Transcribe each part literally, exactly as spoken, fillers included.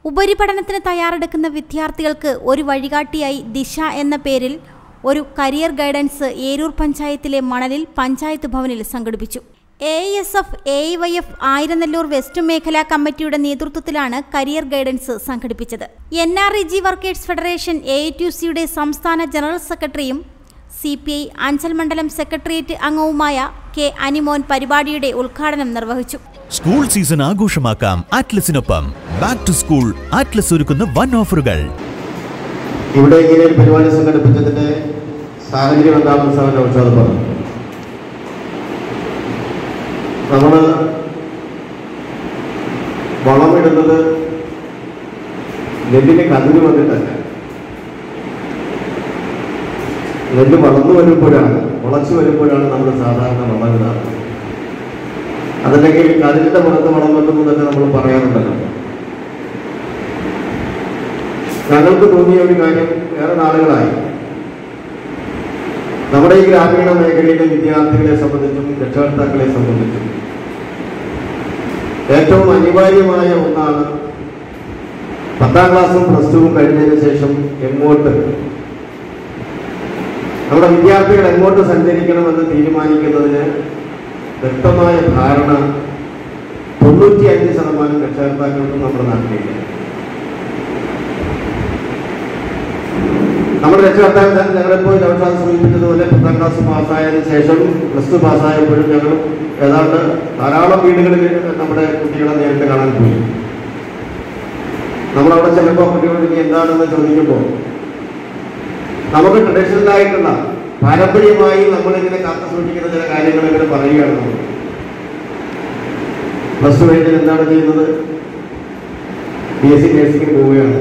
ഉപരിപഠനത്തിന് തയ്യാറെടുക്കുന്ന വിദ്യാർത്ഥികൾക്ക് ഒരു വഴികാട്ടിയായി ദിശ എന്ന പേരിൽ ഒരു കരിയർ ഗൈഡൻസ് ഏരൂർ പഞ്ചായത്തിലെ മണലിൽ പഞ്ചായത്ത് ഭവനിൽ സംഘടിപ്പിച്ചു. A S F A Y F Ayiranellur west മേഖലാ കമ്മിറ്റിയുടെ നേതൃത്വത്തിലാണ് കരിയർ ഗൈഡൻസ് സംഘടിപ്പിച്ചത്. N R E G workers federation A T U സിയുടെ സംസ്ഥാന ജനറൽ സെക്രട്ടറിയും സി പി ഐ അഞ്ചൽ മണ്ഡലം സെക്രട്ടേറിയറ്റ് അംഗവുമായ കെ അനിമോൻ പരിപാടിയുടെ ഉദ്ഘാടനം നിർവഹിച്ചു. സ്കൂൾ സീസൺ ആഘോഷമാക്കാം ആറ്റ്ലസിനൊപ്പം. ബാക്ക് ടു സ്കൂൾ ആറ്റ്ലസ് ഒരുക്കുന്ന വൻ ഓഫറുകൾ. ഇവിടെ ഇങ്ങനെ ഒരു പരിപാടി സംഘടിപ്പിച്ചതിന്റെ സാഹചര്യം എന്താണെന്ന് സാർ ഔഷാദ് പറഞ്ഞു. നമ്മള് വളമിടുന്നത് നെല്ലിന് കതിര് വന്നിട്ടല്ല, നെല്ല് വളർന്നു വരുമ്പോഴാണ്, മുളച്ചു വരുമ്പോഴാണ് നമ്മൾ സാധാരണ വളമിടാറ്. അതല്ലെങ്കിൽ കതിരിന്റെ പുറത്ത് വളം വെക്കുന്നതൊക്കെ നമ്മൾ പറയാറുണ്ടല്ലോ. ഞങ്ങൾക്ക് തോന്നിയ ഒരു കാര്യം, ഏറെ നാളുകളായി നമ്മുടെ ഈ ഗ്രാമീണ മേഖലയിലെ വിദ്യാർത്ഥികളെ സംബന്ധിച്ചും രക്ഷകർത്താക്കളെ സംബന്ധിച്ചും ഏറ്റവും അനിവാര്യമായ ഒന്നാണ് പത്താം ക്ലാസ്സും പ്ലസ് ടുവും കഴിഞ്ഞതിന് ശേഷം എങ്ങോട്ട് നമ്മുടെ വിദ്യാർത്ഥികൾ എങ്ങോട്ട് സഞ്ചരിക്കണമെന്ന് തീരുമാനിക്കുന്നതിന് വ്യക്തമായ ധാരണ തൊണ്ണൂറ്റി അഞ്ച് ശതമാനം രക്ഷകർത്താക്കൾക്കും നമ്മുടെ നാട്ടിലില്ല. നമ്മുടെ രക്ഷകർത്താക്കൾ ഞങ്ങളിപ്പോൾ ഔഷാദ് സൂചിപ്പിച്ചതുപോലെ പത്താം ക്ലാസ് പാസ്സായതിനു ശേഷം പ്ലസ് ടു പാസ്സായപ്പോഴും ഞങ്ങൾ ഏതാണ്ട് ധാരാളം വീടുകളിൽ നമ്മുടെ കുട്ടികളെ നേരിട്ട് കാണാൻ പോയി. നമ്മളവിടെ ചെല്ലുമ്പോൾ കുട്ടികളോട് ഇനി എന്താണെന്ന് ചോദിക്കുമ്പോൾ നമുക്ക് ട്രഡീഷണലായിട്ടുള്ള പാരമ്പര്യമായി നമ്മളിങ്ങനെ കാത്തു സൂക്ഷിക്കുന്ന ചില കാര്യങ്ങൾ ഇങ്ങനെ പറയുകയാണ്. നമ്മൾ പ്ലസ് ടു കഴിഞ്ഞാൽ എന്താണ് ചെയ്യുന്നത്? ബി എസ് സി നഴ്സിംഗിന് പോവുകയാണ്.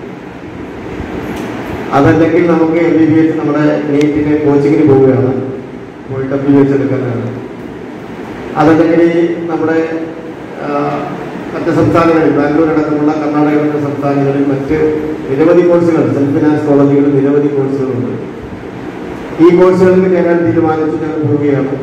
അതല്ലെങ്കിൽ നമുക്ക് എം ബി ബി എസ് നമ്മുടെ നീറ്റിന് കോച്ചിങ്ങിന് പോവുകയാണ്, പോയിട്ട് എം ബി ബി എസ് എടുക്കാനാണ്. അതല്ലെങ്കിൽ നമ്മുടെ മറ്റ് സംസ്ഥാനങ്ങളിൽ, ബാംഗ്ലൂർ അടക്കമുള്ള കർണാടക സംസ്ഥാനങ്ങളിൽ മറ്റ് നിരവധി കോഴ്സുകൾ, സെൽഫ് ഫിനാൻസ് കോളേജുകളിൽ നിരവധി കോഴ്സുകളുണ്ട്. ഈ കോഴ്സുകളിൽ ചേരാൻ തീരുമാനിച്ച് ഞങ്ങൾ പോവുകയാണ്.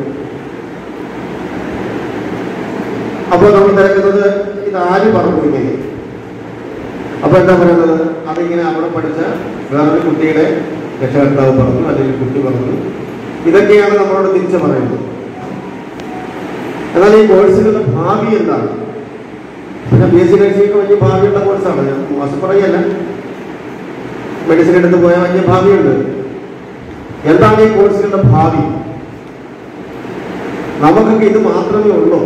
അപ്പോൾ നമ്മൾ തിരക്കുന്നത് ഇത് ആര് പറഞ്ഞു ഇങ്ങനെ? അപ്പൊ എന്താ പറയുന്നത്? അതിങ്ങനെ അവിടെ പഠിച്ച വേറൊരു കുട്ടിയുടെ രക്ഷകർത്താവ് പറഞ്ഞു, അല്ലെങ്കിൽ കുട്ടി പറഞ്ഞു. ഇതൊക്കെയാണ് നമ്മളോട് തിരിച്ചു പറയുന്നത്. എന്നാൽ ഈ കോഴ്സുകളുടെ ഭാവി എന്താണ്? പിന്നെ ബി എസ് സി നഴ്സിംഗ് വലിയ ഭാവിയുള്ള കോഴ്സാണ്, ഞാൻ മോശം പറയല്ല. മെഡിസിൻ എടുത്ത് പോയാൽ വലിയ ഭാവിയുണ്ട്. എന്താണ് ഈ കോഴ്സുകളുടെ ഭാവി? നമുക്കൊക്കെ ഇത് മാത്രമേ ഉള്ളൂ?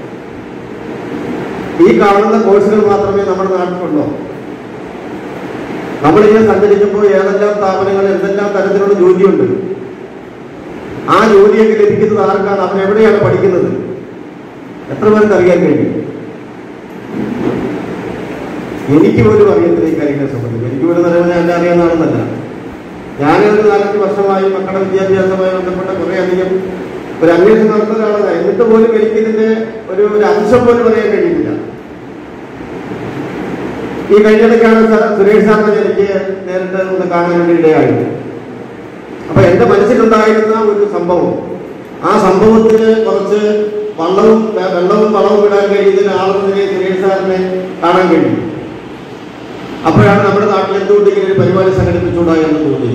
ഈ കാണുന്ന കോഴ്സുകൾ മാത്രമേ നമ്മുടെ നാട്ടിലുള്ളൂ? നമ്മളിങ്ങനെ സഞ്ചരിക്കുമ്പോൾ ഏതെല്ലാം സ്ഥാപനങ്ങൾ എന്തെല്ലാം തരത്തിലുള്ള ജോലിയുണ്ട്. ആ ജോലിയൊക്കെ ലഭിക്കുന്നത് ആർക്കാണ്? അവൻ എവിടെയാണ് പഠിക്കുന്നത്? എത്ര പേർക്ക് അറിയാൻ കഴിയും? എനിക്ക് പോലും അറിയത്തില്ല ഈ കാര്യങ്ങളെ സംബന്ധിച്ച്. എനിക്ക് പോലും അറിയാൻ ഞാൻ എല്ലാം അറിയാവുന്നതാണെന്നല്ല. ഞാനൊരു നാലഞ്ച് വർഷമായി മക്കളുടെ വിദ്യാഭ്യാസവുമായി ബന്ധപ്പെട്ട കുറെ അധികം ഒരു അന്വേഷണം നടത്തുന്ന ആളാണ്. എന്നിട്ട് പോലും എനിക്ക് ഇതിന്റെ ഒരു ഒരു അംശം പോലും പറയാൻ കഴിയുന്നില്ല. ഈ കഴിഞ്ഞിടയ്ക്കാണ് സുരേഷ് സാറിനെ എനിക്ക് നേരിട്ട് ഒന്ന് കാണാൻ വേണ്ടി ഇടയായത്. അപ്പൊ എന്റെ മനസ്സിലുണ്ടായിരുന്ന ഒരു സംഭവം, ആ സംഭവത്തിന് കുറച്ച് വള്ളവും വെള്ളവും വളവും ഇടാൻ കഴിയുന്ന ആളെന്നതിനെ സുരേഷ് സാറിനെ കാണാൻ കഴിയും. അപ്പോഴാണ് നമ്മുടെ നാട്ടിൽ എന്തുകൊണ്ട് ഇങ്ങനെ ഒരു പരിപാടി സംഘടിപ്പിച്ചുകൂടാ എന്ന് തോന്നി.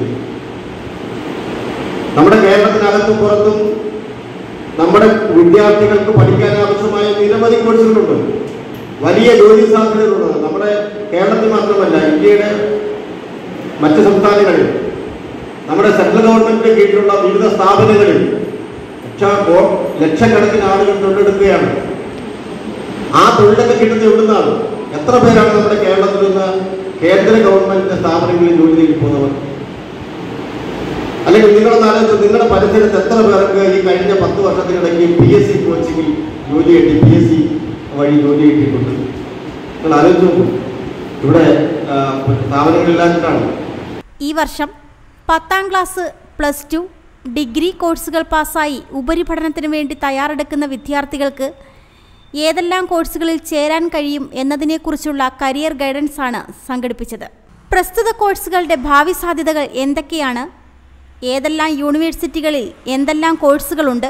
നമ്മുടെ കേരളത്തിനകത്തും പുറത്തും നമ്മുടെ വിദ്യാർത്ഥികൾക്ക് പഠിക്കാൻ ആവശ്യമായ നിരവധി കോഴ്സുകളുണ്ട്, വലിയ ജോലി സാധ്യതകളുള്ളത്. നമ്മുടെ കേരളത്തിൽ മാത്രമല്ല, ഇന്ത്യയുടെ മറ്റ് സംസ്ഥാനങ്ങളിൽ, നമ്മുടെ സെൻട്രൽ ഗവൺമെന്റിന്റെ കീഴിലുള്ള വിവിധ സ്ഥാപനങ്ങളിൽ ലക്ഷക്കണക്കിന് ആളുകൾ തൊഴിലെടുക്കുകയാണ്. ആ തൊഴിലൊക്കെ കിട്ടുന്ന എവിടുന്നാണ്? എത്ര പേരാണ് നമ്മുടെ കേരളത്തിൽ നിന്ന് കേന്ദ്ര ഗവൺമെന്റിന്റെ സ്ഥാപനങ്ങളിൽ ജോലി തേടി പോകുന്നവർ? അല്ലെങ്കിൽ നിങ്ങളുടെ നാലഞ്ച് നിങ്ങളുടെ പരിസരത്ത് എത്ര പേർക്ക് ഈ കഴിഞ്ഞ പത്ത് വർഷത്തിനിടയ്ക്ക് പി എസ് സി കോച്ചിങ്ങിൽ ജോലി കിട്ടി, പി എസ് സി വഴി ജോലി കിട്ടിയിട്ടുണ്ട്? നിങ്ങൾ ആലോചിച്ച് നോക്കൂ. ഇവിടെ സ്ഥാപനങ്ങളില്ലാഞ്ഞിട്ടാണ്. ഈ വർഷം പത്താം ക്ലാസ്, പ്ലസ് ടു, ഡിഗ്രി കോഴ്സുകൾ പാസ്സായി ഉപരിപഠനത്തിന് വേണ്ടി തയ്യാറെടുക്കുന്ന വിദ്യാർത്ഥികൾക്ക് ഏതെല്ലാം കോഴ്സുകളിൽ ചേരാൻ കഴിയും എന്നതിനെക്കുറിച്ചുള്ള കരിയർ ഗൈഡൻസ് ആണ് സംഘടിപ്പിച്ചത്. പ്രസ്തുത കോഴ്സുകളുടെ ഭാവി സാധ്യതകൾ എന്തൊക്കെയാണ്? ഏതെല്ലാം യൂണിവേഴ്സിറ്റികളിൽ എന്തെല്ലാം കോഴ്സുകളുണ്ട്?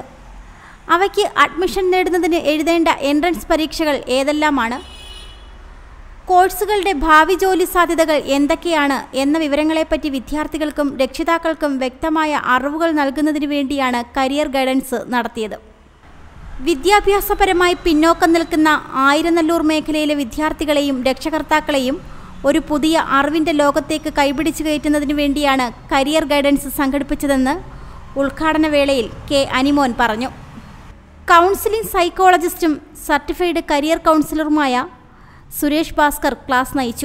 അവയ്ക്ക് അഡ്മിഷൻ നേടുന്നതിന് എഴുതേണ്ട എൻട്രൻസ് പരീക്ഷകൾ ഏതെല്ലാമാണ്? കോഴ്സുകളുടെ ഭാവി ജോലി സാധ്യതകൾ എന്തൊക്കെയാണ് എന്ന വിവരങ്ങളെപ്പറ്റി വിദ്യാർത്ഥികൾക്കും രക്ഷിതാക്കൾക്കും വ്യക്തമായ അറിവുകൾ നൽകുന്നതിന് വേണ്ടിയാണ് കരിയർ ഗൈഡൻസ് നടത്തിയത്. വിദ്യാഭ്യാസപരമായി പിന്നോക്കം നിൽക്കുന്ന ആയിരനല്ലൂർ മേഖലയിലെ വിദ്യാർത്ഥികളെയും രക്ഷകർത്താക്കളെയും ഒരു പുതിയ അറിവിൻ്റെ ലോകത്തേക്ക് കൈപിടിച്ചു കയറ്റുന്നതിന് വേണ്ടിയാണ് കരിയർ ഗൈഡൻസ് സംഘടിപ്പിച്ചതെന്ന് ഉദ്ഘാടന വേളയിൽ കെ അനിമോൻ പറഞ്ഞു. കൗൺസിലിംഗ് സൈക്കോളജിസ്റ്റും സർട്ടിഫൈഡ് കരിയർ കൗൺസിലറുമായ സുരേഷ് ഭാസ്കർ ക്ലാസ് നയിച്ചു.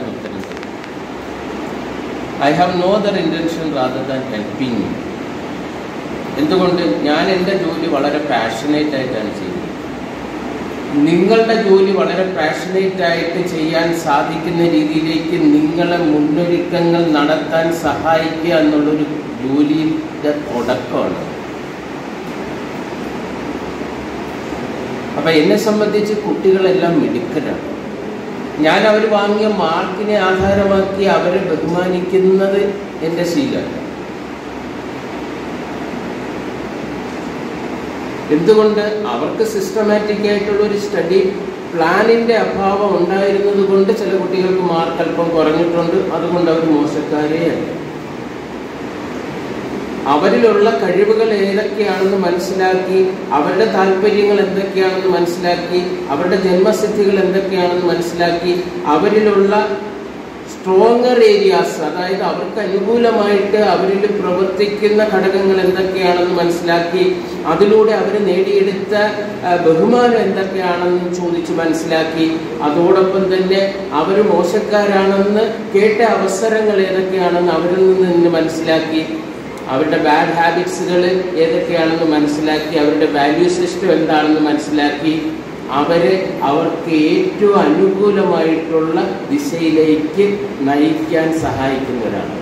I have no other intention rather than helping you. എന്തുകൊണ്ട് ഞാൻ എൻ്റെ ജോലി വളരെ പാഷനേറ്റ് ആയിട്ടാണ് ചെയ്യുന്നത്. നിങ്ങളുടെ ജോലി വളരെ പാഷനേറ്റ് ആയിട്ട് ചെയ്യാൻ സാധിക്കുന്ന രീതിയിലേക്ക് നിങ്ങളെ മുന്നൊരുക്കങ്ങൾ നടത്താൻ സഹായിക്കുക എന്നുള്ളൊരു ജോലിയുടെ തുടക്കമാണ്. അപ്പം എന്നെ സംബന്ധിച്ച് കുട്ടികളെല്ലാം മിടുക്കരാണ്. ഞാൻ അവർ വാങ്ങിയ മാർക്കിനെ ആധാരമാക്കി അവരെ ബഹുമാനിക്കുന്നത് എൻ്റെ ശീലമാണ്. എന്തുകൊണ്ട് അവർക്ക് സിസ്റ്റമാറ്റിക് ആയിട്ടുള്ളൊരു സ്റ്റഡി പ്ലാനിൻ്റെ അഭാവം ഉണ്ടായിരുന്നത് കൊണ്ട് ചില കുട്ടികൾക്ക് മാർക്ക് അല്പം കുറഞ്ഞിട്ടുണ്ട്. അതുകൊണ്ട് അവർ മോശക്കാരെയല്ല. അവരിലുള്ള കഴിവുകൾ ഏതൊക്കെയാണെന്ന് മനസ്സിലാക്കി, അവരുടെ താല്പര്യങ്ങൾ എന്തൊക്കെയാണെന്ന് മനസ്സിലാക്കി, അവരുടെ ജന്മസിദ്ധികൾ എന്തൊക്കെയാണെന്ന് മനസ്സിലാക്കി, അവരിലുള്ള സ്ട്രോങ്ങർ ഏരിയാസ്, അതായത് അവർക്ക് അനുകൂലമായിട്ട് അവരിൽ പ്രവർത്തിക്കുന്ന ഘടകങ്ങൾ എന്തൊക്കെയാണെന്ന് മനസ്സിലാക്കി, അതിലൂടെ അവർ നേടിയെടുത്ത ബഹുമാനം എന്തൊക്കെയാണെന്ന് ചോദിച്ച് മനസ്സിലാക്കി, അതോടൊപ്പം തന്നെ അവർ മോശക്കാരാണെന്ന് കേട്ട അവസരങ്ങൾ ഏതൊക്കെയാണെന്ന് അവരിൽ നിന്ന് തന്നെ മനസ്സിലാക്കി, അവരുടെ ബാഡ് ഹാബിറ്റ്സുകൾ ഏതൊക്കെയാണെന്ന് മനസ്സിലാക്കി, അവരുടെ വാല്യൂ സിസ്റ്റം എന്താണെന്ന് മനസ്സിലാക്കി, അവരെ അവർക്ക് ഏറ്റവും അനുകൂലമായിട്ടുള്ള ദിശയിലേക്ക് നയിക്കാൻ സഹായിക്കുന്നവരാണ്.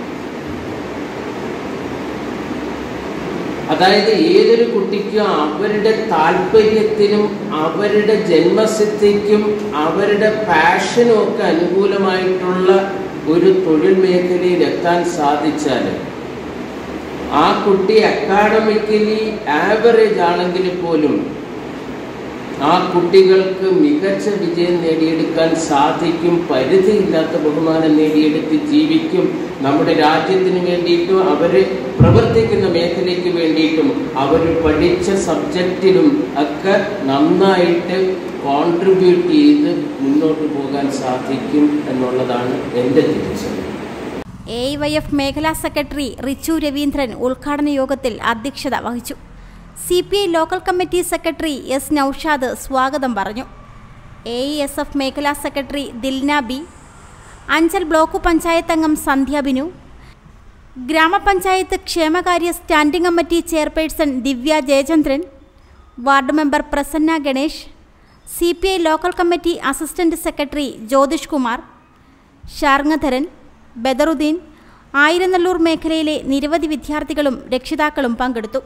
അതായത് ഏതൊരു കുട്ടിക്കും അവരുടെ താല്പര്യത്തിനും അവരുടെ ജന്മസിദ്ധിക്കും അവരുടെ പാഷനും ഒക്കെ അനുകൂലമായിട്ടുള്ള ഒരു തൊഴിൽ മേഖലയിൽ എത്താൻ സാധിച്ചാൽ ആ കുട്ടി അക്കാഡമിക്കലി ആവറേജ് ആണെങ്കിൽ പോലും ആ കുട്ടികൾക്ക് മികച്ച വിജയം നേടിയെടുക്കാൻ സാധിക്കും. പരിധിയില്ലാത്ത ബഹുമാനം നേടിയെടുത്ത് ജീവിക്കും. നമ്മുടെ രാജ്യത്തിന് വേണ്ടിയിട്ടും അവർ പ്രവർത്തിക്കുന്ന മേഖലയ്ക്ക് വേണ്ടിയിട്ടും അവർ പഠിച്ച സബ്ജക്റ്റിലും ഒക്കെ നന്നായിട്ട് കോൺട്രിബ്യൂട്ട് ചെയ്ത് മുന്നോട്ട് പോകാൻ സാധിക്കും എന്നുള്ളതാണ് എൻ്റെ തിരിച്ചറിവ്. എ ഐ വൈ എഫ് മേഖലാ സെക്രട്ടറി റിച്ചു രവീന്ദ്രൻ ഉദ്ഘാടന യോഗത്തിൽ അധ്യക്ഷത വഹിച്ചു. C P I local committee secretary S Noushad സ്വാഗതം പറഞ്ഞു. എ ഐ എസ് എഫ് മേഖലാ secretary Dilna B, Anchal block panchayat അംഗം സന്ധ്യ ബിനു, ഗ്രാമപഞ്ചായത്ത് ക്ഷേമകാര്യ standing committee chairperson Divya Jayachandran, ward member Prasanna Ganesh, C P I local committee assistant secretary Jyothish Kumar, Sharngadharan, Badaruddin, Ayiranallur മേഖലയിലെ നിരവധി വിദ്യാർത്ഥികളും രക്ഷിതാക്കളും പങ്കെടുത്തു.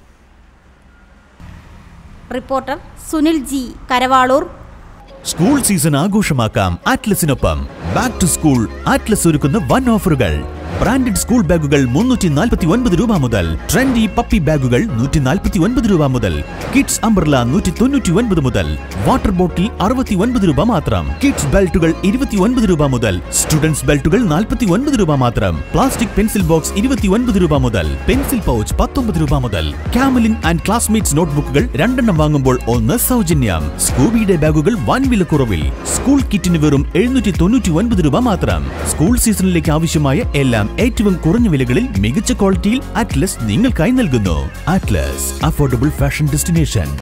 Reporter Sunil G, Karavaloor. School season ആഘോഷമാക്കാം ആറ്റ്ലസിനൊപ്പം. ബാക്ക് ടു സ്കൂൾ ആറ്റ്ലസ് ഒരുക്കുന്ന വൻ ഓഫറുകൾ. ബ്രാൻഡഡ് സ്കൂൾ ബാഗുകൾ മുന്നൂറ്റി നാൽപ്പത്തി ഒൻപത് രൂപ മുതൽ, ട്രെൻഡി പപ്പി ബാഗുകൾ നൂറ്റി നാൽപ്പത്തി ഒൻപത് രൂപ മുതൽ, കിഡ്സ് അംബ്രല നൂറ്റി തൊണ്ണൂറ്റി ഒൻപത് മുതൽ, വാട്ടർ ബോട്ടിൽ അറുപത്തി ഒൻപത് രൂപ മാത്രം, കിഡ്സ് ബെൽറ്റുകൾ ഇരുപത്തി ഒൻപത് രൂപ മുതൽ, സ്റ്റുഡൻസ് ബെൽറ്റുകൾ നാൽപ്പത്തി ഒൻപത് രൂപ മാത്രം, പ്ലാസ്റ്റിക് പെൻസിൽ ബോക്സ് ഇരുപത്തി ഒൻപത് രൂപ മുതൽ, പെൻസിൽ പൗച്ച് പത്തൊമ്പത് രൂപ മുതൽ, കാമലിൻ ആൻഡ് ക്ലാസ്മേറ്റ്സ് നോട്ട്ബുക്കുകൾ രണ്ടെണ്ണം വാങ്ങുമ്പോൾ ഒന്ന് സൗജന്യം. സ്കൂബിയുടെ ബാഗുകൾ വൻ വിലക്കുറവിൽ. സ്കൂൾ കിറ്റിന് വെറും എഴുന്നൂറ്റി തൊണ്ണൂറ്റി ഒൻപത് രൂപ മാത്രം. സ്കൂൾ സീസണിലേക്ക് ആവശ്യമായ എല്ലാം ഏറ്റവും കുറഞ്ഞ വിലകളിൽ മികച്ച ക്വാളിറ്റിയിൽ അറ്റ്ലസ് നിങ്ങൾക്കായി നൽകുന്നു. Atlas, affordable fashion destination.